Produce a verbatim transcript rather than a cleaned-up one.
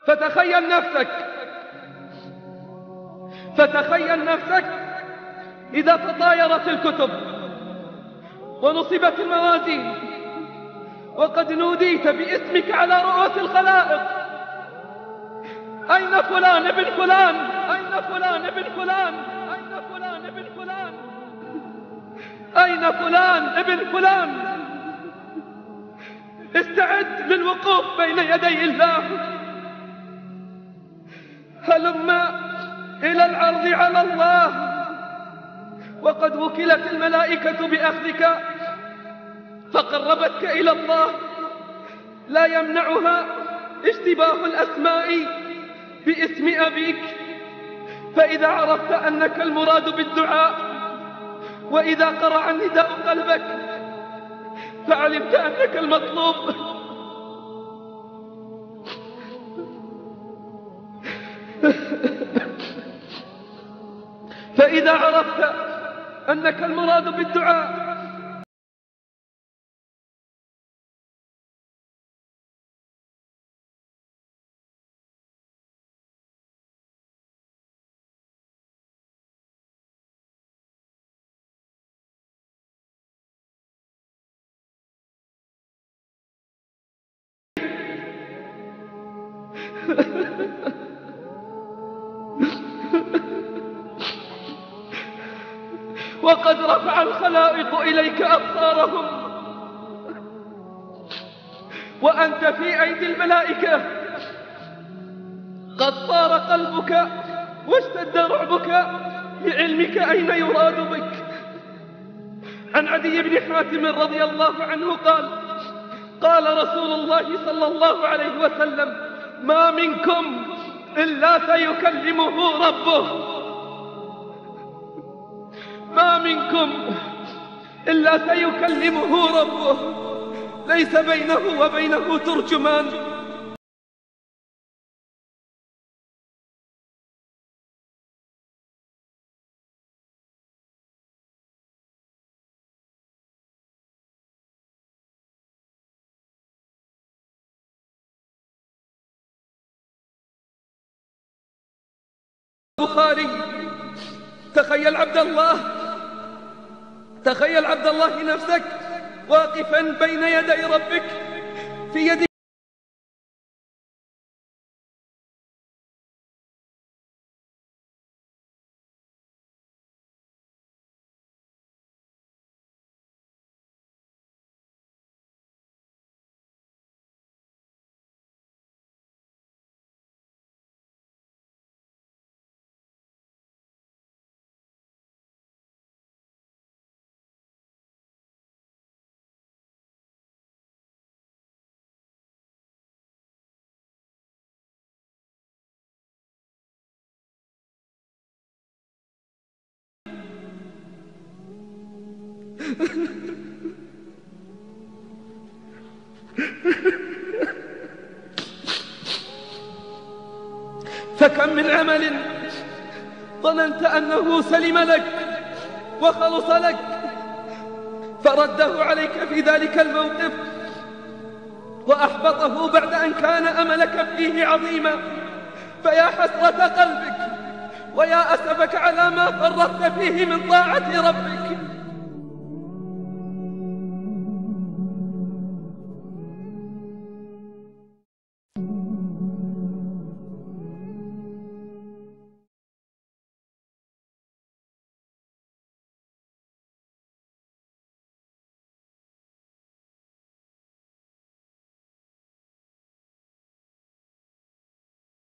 فتخيل نفسك فتخيل نفسك إذا تطايرت الكتب ونصبت الموازين وقد نوديت باسمك على رؤوس الخلائق: أين فلان ابن فلان؟ أين فلان ابن فلان؟ أين فلان ابن فلان؟ أين فلان ابن فلان؟ استعد للوقوف بين يدي الله. هلم إلى العرض على الله، وقد وكلت الملائكة بأخذك فقربتك إلى الله. لا يمنعها اشتباه الأسماء باسم أبيك، فإذا عرفت أنك المراد بالدعاء وإذا قرع النداء قلبك فعلمت أنك المطلوب. فإذا عرفت أنك المراد بالدعاء وقد رفع الخلائق إليك أبصارهم وأنت في أيدي الملائكة، قد طار قلبك واشتد رعبك لعلمك أين يراد بك. عن عدي بن حاتم رضي الله عنه قال: قال رسول الله صلى الله عليه وسلم: ما منكم إلا سيكلمه ربه، ما منكم إلا سيكلمه ربه، ليس بينه وبينه ترجمان. البخاري: تخيل عبد الله تخيل عبد الله نفسك واقفا بين يدي ربك في يد فكم من عمل ظننت أنه سلم لك وخلص لك فرده عليك في ذلك الموقف وأحبطه بعد أن كان أملك فيه عظيما. فيا حسرة قلبك ويا أسفك على ما فرطت فيه من طاعة ربك.